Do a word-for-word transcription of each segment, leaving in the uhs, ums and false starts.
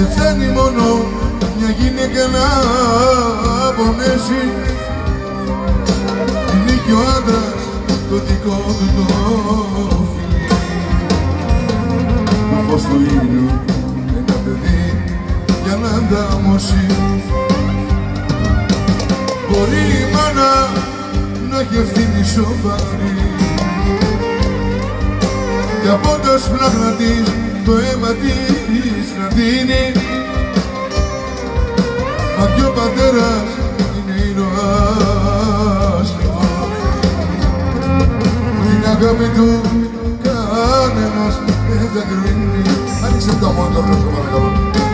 Δεν φτάνει μόνο μια γυναίκα να πονέσει, είναι και ο άντρας το δικό του το φιλί. Το φως του ήλιου ένα παιδί για να ανταμώσει. Μπορεί η μάνα να έχει ευθύνη σοβαρή κι από τα σπλάχνα της το αίμα της να δίνει, μα κι ο πατέρας είναι ήρωας λοιπόν. Την αγάπη του κανένας δεν θα κρίνει. Άνοιξε το μόνο το αυτό παρακαλώ.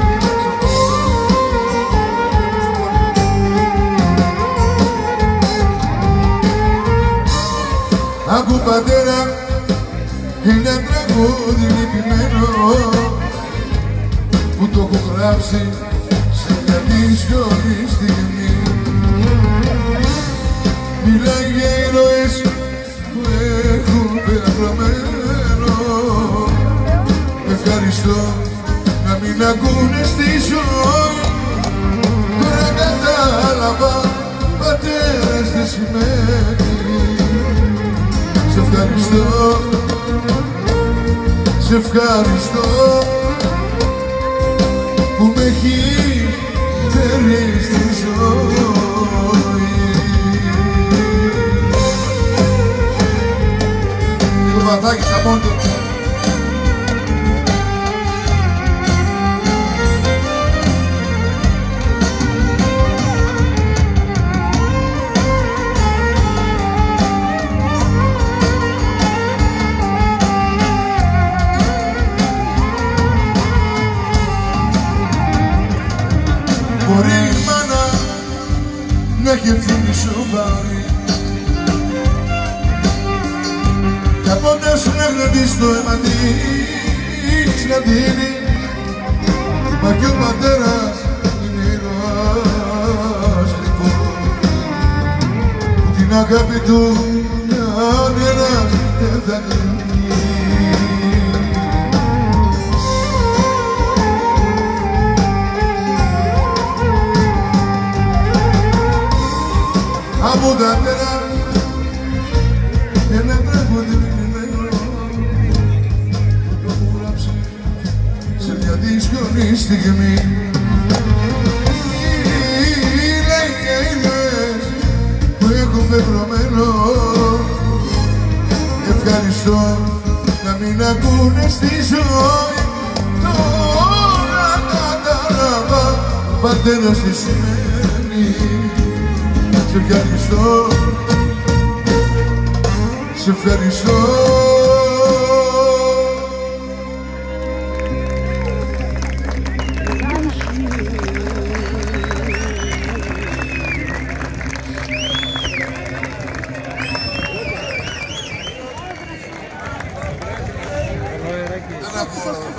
Άκου πατέρα, είναι τραγούδι λυπημένο που το έχω γράψει σε μια δύσκολη στιγμή. Μιλάει για ήρωες που έχουν πεπρωμένο. Ευχαριστώ να μην ακούνε στη ζωή. Τώρα κατάλαβα πατέρας τι σημαίνει. Σε ευχαριστώ, σε ευχαριστώ που με έχει φέρει στη ζωή. Λίγο βαθάκι στα πόντο. Μπορεί η μάνα να έχει ευθύνη σοβαρή κι από τα σπλάχνα της το αίμα της να δίνει, μα κι ο πατέρας είναι ήρωας λοιπόν. Την αγάπη του κανένας δεν θα κρίνει. Από τα πέρα ένα τραγούδι λυπημένο που το έχω γράψει σε μια δύσκολη στιγμή. Λέει για ήρωες που έχουν πεπρωμένο. Ευχαριστώ να μην ακούνε στη ζωή. Τώρα κατάλαβα πατέρας τι σημαίνει. Σε ευχαριστώ, σε ευχαριστώ. Δεν ακούω να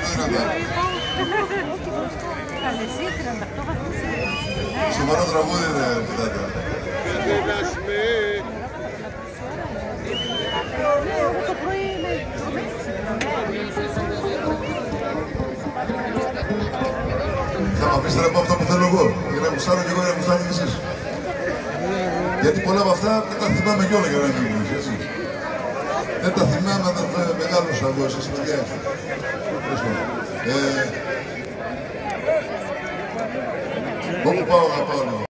σοβαρό τραγούδι είναι αυτά. Θα μου πεις τώρα από αυτά που θέλω εγώ, για να γουστάρω και εγώ για να γουστάρετε κι εσείς. Γιατί πολλά από αυτά δεν τα θυμάμαι κιόλα για να μην μιλήσεις, έτσι. Δεν τα θυμάμαι, αδερφέ, μεγάλωσα εγώ, εσείς παιδιά. Όπου πάω να πάω λίγο.